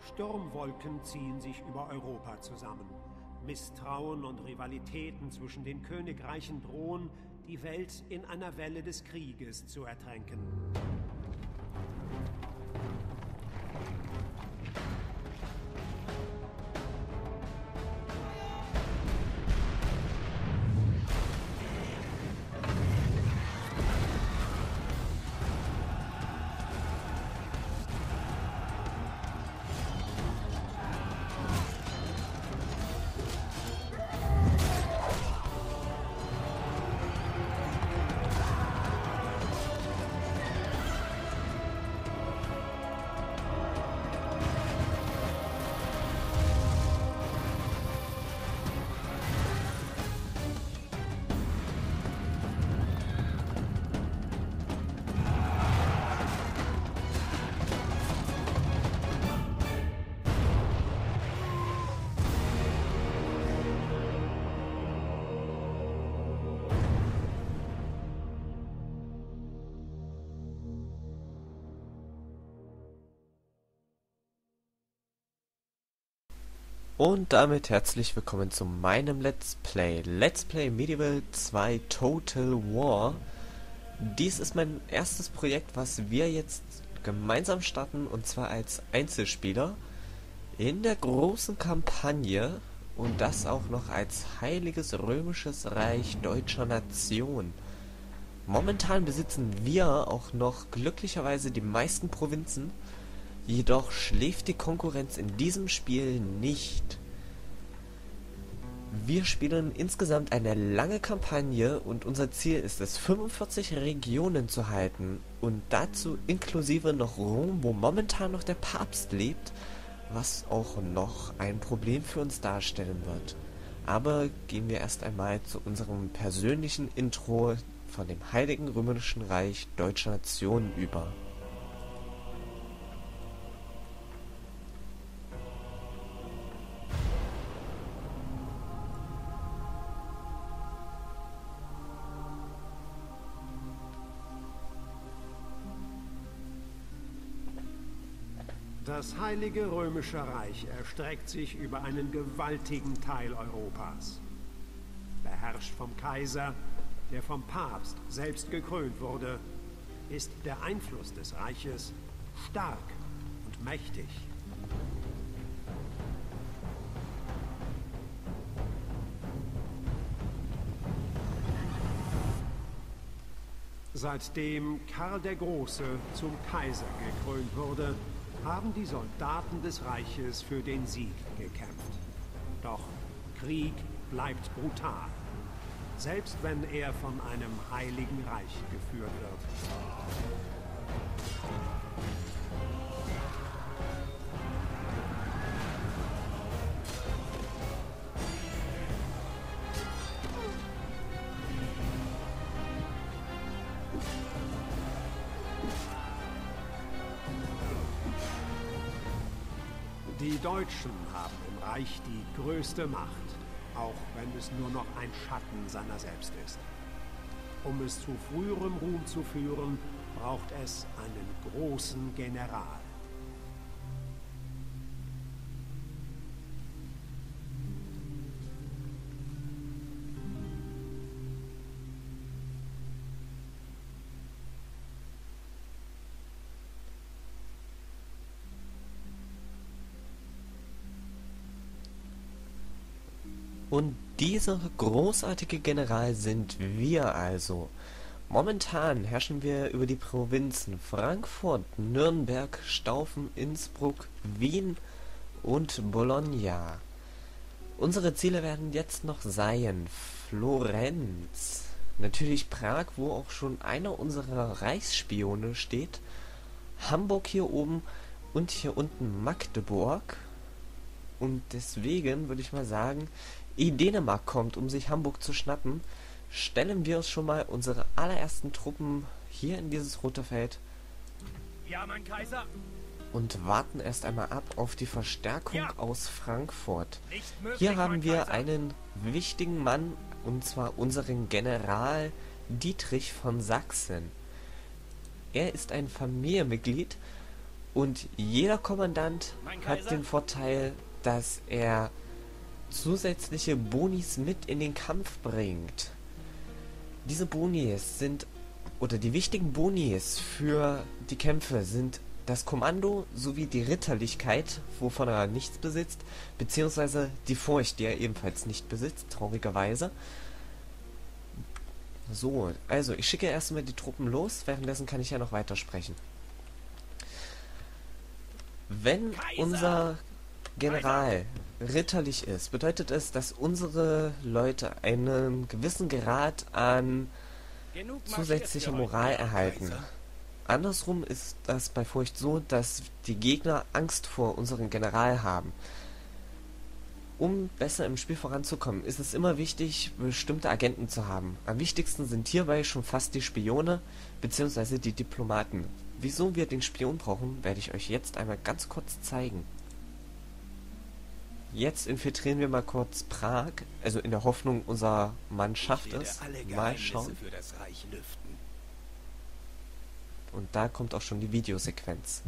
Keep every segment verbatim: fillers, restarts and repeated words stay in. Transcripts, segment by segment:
Sturmwolken ziehen sich über Europa zusammen. Misstrauen und Rivalitäten zwischen den Königreichen drohen, die Welt in einer Welle des Krieges zu ertränken. Und damit herzlich willkommen zu meinem Let's Play. Let's Play Medieval zwei Total War. Dies ist mein erstes Projekt, was wir jetzt gemeinsam starten, und zwar als Einzelspieler in der großen Kampagne, und das auch noch als Heiliges Römisches Reich deutscher Nation. Momentan besitzen wir auch noch glücklicherweise die meisten Provinzen. Jedoch schläft die Konkurrenz in diesem Spiel nicht. Wir spielen insgesamt eine lange Kampagne und unser Ziel ist es, fünfundvierzig Regionen zu halten, und dazu inklusive noch Rom, wo momentan noch der Papst lebt, was auch noch ein Problem für uns darstellen wird. Aber gehen wir erst einmal zu unserem persönlichen Intro von dem Heiligen Römischen Reich deutscher Nation über. Das Heilige Römische Reich erstreckt sich über einen gewaltigen Teil Europas. Beherrscht vom Kaiser, der vom Papst selbst gekrönt wurde, ist der Einfluss des Reiches stark und mächtig. Seitdem Karl der Große zum Kaiser gekrönt wurde, haben die Soldaten des Reiches für den Sieg gekämpft. Doch Krieg bleibt brutal, selbst wenn er von einem heiligen Reich geführt wird. Die Deutschen haben im Reich die größte Macht, auch wenn es nur noch ein Schatten seiner selbst ist. Um es zu früherem Ruhm zu führen, braucht es einen großen General. Und dieser großartige General sind wir also. Momentan herrschen wir über die Provinzen Frankfurt, Nürnberg, Staufen, Innsbruck, Wien und Bologna. Unsere Ziele werden jetzt noch sein Florenz, natürlich Prag, wo auch schon einer unserer Reichsspione steht, Hamburg hier oben und hier unten Magdeburg. Und deswegen würde ich mal sagen, ehe Dänemark kommt, um sich Hamburg zu schnappen, stellen wir uns schon mal unsere allerersten Truppen hier in dieses rote Feld. Ja, mein Kaiser. Und warten erst einmal ab auf die Verstärkung ja. aus Frankfurt. Möglich, hier haben wir Kaiser. einen wichtigen Mann, und zwar unseren General Dietrich von Sachsen. Er ist ein Familienmitglied Und jeder Kommandant hat den Vorteil, dass er zusätzliche Bonis mit in den Kampf bringt. Diese Bonis sind, oder die wichtigen Bonis für die Kämpfe sind das Kommando sowie die Ritterlichkeit, wovon er nichts besitzt, beziehungsweise die Furcht, die er ebenfalls nicht besitzt, traurigerweise. So, also ich schicke erstmal die Truppen los, währenddessen kann ich ja noch weitersprechen. Wenn unser General ritterlich ist, bedeutet es, dass unsere Leute einen gewissen Grad an zusätzlicher Moral erhalten. Andersrum ist das bei Furcht so, dass die Gegner Angst vor unserem General haben. Um besser im Spiel voranzukommen, ist es immer wichtig, bestimmte Agenten zu haben. Am wichtigsten sind hierbei schon fast die Spione bzw. die Diplomaten. Wieso wir den Spion brauchen, werde ich euch jetzt einmal ganz kurz zeigen. Jetzt infiltrieren wir mal kurz Prag, also in der Hoffnung, unser Mann schafft es. Mal schauen. Und da kommt auch schon die Videosequenz.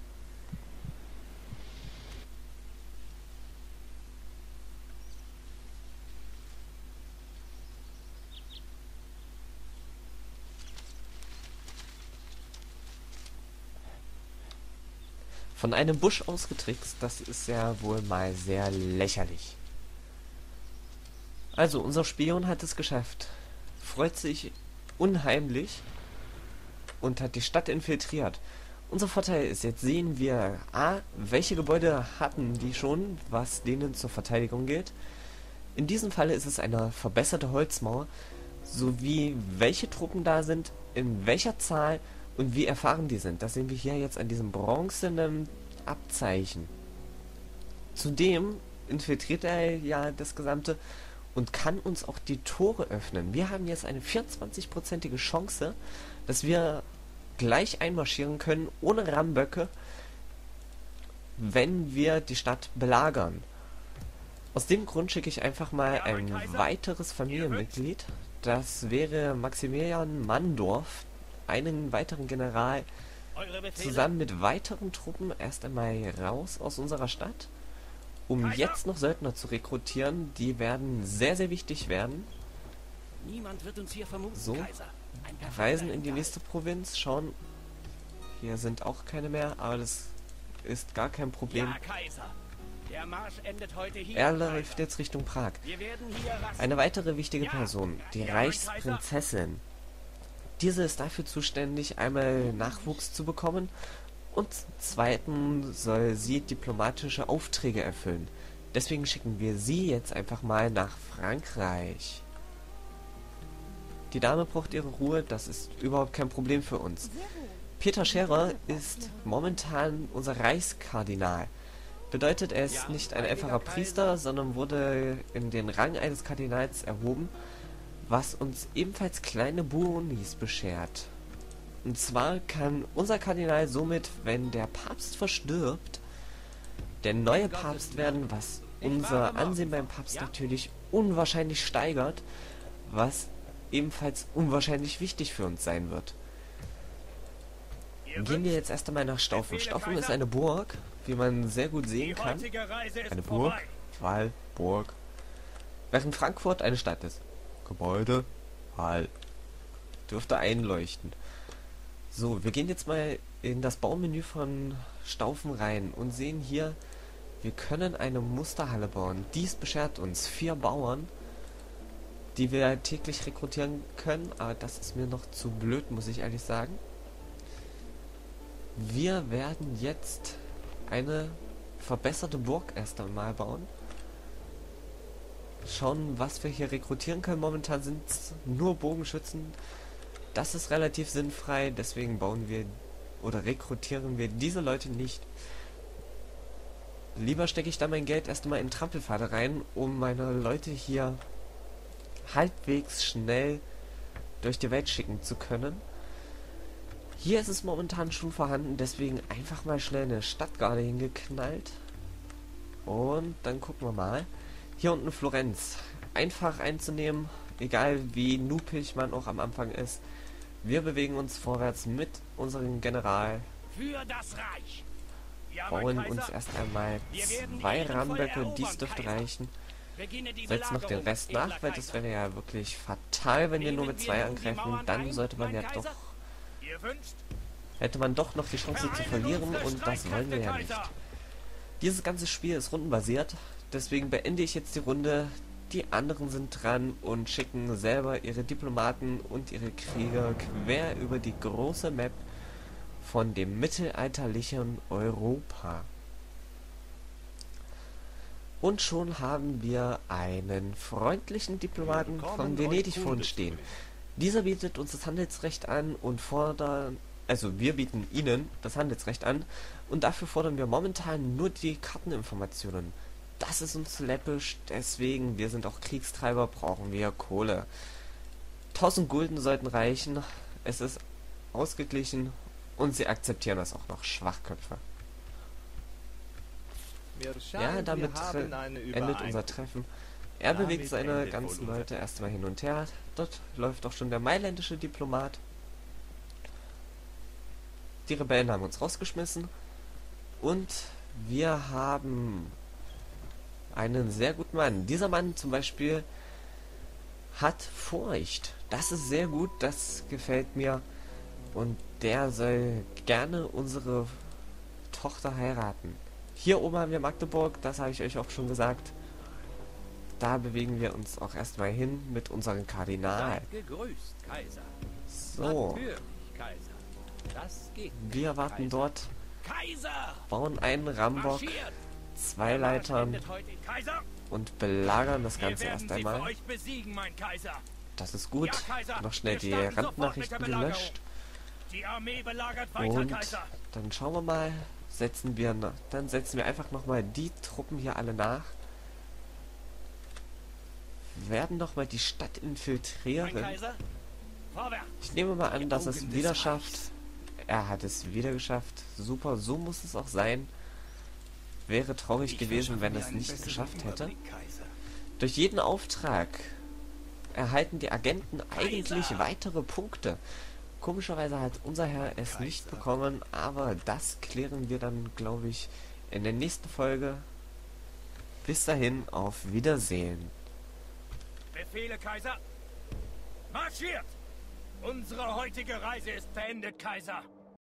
Von einem Busch ausgetrickst, das ist ja wohl mal sehr lächerlich. Also, unser Spion hat es geschafft. Freut sich unheimlich und hat die Stadt infiltriert. Unser Vorteil ist, jetzt sehen wir A, welche Gebäude hatten die schon, was denen zur Verteidigung gilt. In diesem Falle ist es eine verbesserte Holzmauer, sowie welche Truppen da sind, in welcher Zahl und wie erfahren die sind. Das sehen wir hier jetzt an diesem bronzenen Abzeichen. Zudem infiltriert er ja das Gesamte und kann uns auch die Tore öffnen. Wir haben jetzt eine vierundzwanzig-prozentige Chance, dass wir gleich einmarschieren können, ohne Rammböcke, wenn wir die Stadt belagern. Aus dem Grund schicke ich einfach mal ein weiteres Familienmitglied. Das wäre Maximilian Mandorf, einen weiteren General, zusammen mit weiteren Truppen erst einmal raus aus unserer Stadt, um Kaiser. Jetzt noch Söldner zu rekrutieren. Die werden sehr, sehr wichtig werden. Niemand wird uns hier vermuten, so, Kaiser. reisen in die nächste Provinz, schauen. Hier sind auch keine mehr, aber das ist gar kein Problem. Ja, Kaiser. Der Marsch endet heute hier, er läuft jetzt Richtung Prag. Wir werden hier Eine weitere wichtige ja, Person, die ja, Reichsprinzessin. Diese ist dafür zuständig, einmal Nachwuchs zu bekommen und zweitens soll sie diplomatische Aufträge erfüllen. Deswegen schicken wir sie jetzt einfach mal nach Frankreich. Die Dame braucht ihre Ruhe, das ist überhaupt kein Problem für uns. Peter Scherer ist momentan unser Reichskardinal. Bedeutet, er ist nicht ein einfacher Priester, sondern wurde in den Rang eines Kardinals erhoben, was uns ebenfalls kleine Bonis beschert. Und zwar kann unser Kardinal somit, wenn der Papst verstirbt, der neue Papst werden, was unser Ansehen beim Papst natürlich unwahrscheinlich steigert, was ebenfalls unwahrscheinlich wichtig für uns sein wird. Gehen wir jetzt erst einmal nach Staufen. Staufen ist eine Burg, wie man sehr gut sehen kann. Eine Burg, Wall, Burg. Während Frankfurt eine Stadt ist. Gebäude, Wall. Dürfte einleuchten. So, wir gehen jetzt mal in das Baumenü von Staufen rein und sehen hier, wir können eine Musterhalle bauen. Dies beschert uns vier Bauern, die wir täglich rekrutieren können, aber das ist mir noch zu blöd, muss ich ehrlich sagen. Wir werden jetzt eine verbesserte Burg erst einmal bauen. Schauen, was wir hier rekrutieren können. Momentan sind es nur Bogenschützen. Das ist relativ sinnfrei, deswegen bauen wir oder rekrutieren wir diese Leute nicht. Lieber stecke ich da mein Geld erst einmal in Trampelpfade rein, um meine Leute hier halbwegs schnell durch die Welt schicken zu können. Hier ist es momentan schon vorhanden, deswegen einfach mal schnell eine Stadtgarde hingeknallt. Und dann gucken wir mal. Hier unten Florenz. Einfach einzunehmen, egal wie noobig man auch am Anfang ist. Wir bewegen uns vorwärts mit unserem General Für das Reich. Ja, bauen mein uns Kaiser, erst einmal wir werden zwei ehrenvoll Rahmenblöcke, erobern, dies dürfte Kaiser. reichen. Beginne die Setzt noch den Belagerung, Rest edler nach, weil das Kaiser. wäre ja wirklich fatal, wenn wir nur mit Nehmen zwei wir nun die angreifen. Mauern Dann ein, sollte man mein ja Kaiser? doch, Ihr wünscht? hätte man doch noch die Chance zu Vereinen verlieren unsere und das wollen wir ja nicht. Streitkräfte, Kaiser. Dieses ganze Spiel ist rundenbasiert, deswegen beende ich jetzt die Runde. Die anderen sind dran und schicken selber ihre Diplomaten und ihre Krieger quer über die große Map von dem mittelalterlichen Europa. Und schon haben wir einen freundlichen Diplomaten von Venedig vor uns stehen. Dieser bietet uns das Handelsrecht an und fordern, also wir bieten ihnen das Handelsrecht an und dafür fordern wir momentan nur die Karteninformationen. Das ist uns zu läppisch, deswegen, wir sind auch Kriegstreiber, brauchen wir Kohle. tausend Gulden sollten reichen, es ist ausgeglichen und sie akzeptieren das auch noch, Schwachköpfe. Mir scheint, Ja, damit wir haben eine endet Übereinkunft. unser Treffen. Er Damit bewegt seine endet ganzen wohl Leute erstmal hin und her. Dort läuft auch schon der mailändische Diplomat. Die Rebellen haben uns rausgeschmissen. Und wir haben einen sehr guten Mann. Dieser Mann zum Beispiel hat Furcht. Das ist sehr gut, das gefällt mir. Und der soll gerne unsere Tochter heiraten. Hier oben haben wir Magdeburg, das habe ich euch auch schon gesagt. Da bewegen wir uns auch erstmal hin mit unserem Kardinal. Seid gegrüßt, Kaiser. So, Natürlich, Kaiser. Das geht. wir warten Kaiser. dort, Kaiser! bauen einen Rambock, Marschiert! zwei Der Marsch Leitern endet heute. Kaiser! und belagern das Wir Ganze werden erst sie einmal. für euch besiegen, mein Kaiser. Das ist gut. Ja, Kaiser, Noch schnell wir die starten sofort Randnachrichten mit der Belagerung. gelöscht. Die Armee belagert weiter, Und Kaiser. dann schauen wir mal, setzen wir na- dann setzen wir einfach nochmal die Truppen hier alle nach. Werden noch mal die Stadt Mein infiltrieren. Kaiser, vorwärts. Ich nehme mal an, dass es Augen wieder des schafft. Er hat es wieder geschafft. Super, so muss es auch sein. Wäre traurig Ich gewesen, wenn verschaffe es mir einen nicht besseren geschafft hätte. Überblick, Kaiser. Durch jeden Auftrag erhalten die Agenten eigentlich Kaiser! weitere Punkte. Komischerweise hat unser Herr es nicht Kaiser. bekommen, aber das klären wir dann, glaube ich, in der nächsten Folge. Bis dahin, auf Wiedersehen. Befehle, Kaiser. Marschiert! Unsere heutige Reise ist beendet, Kaiser.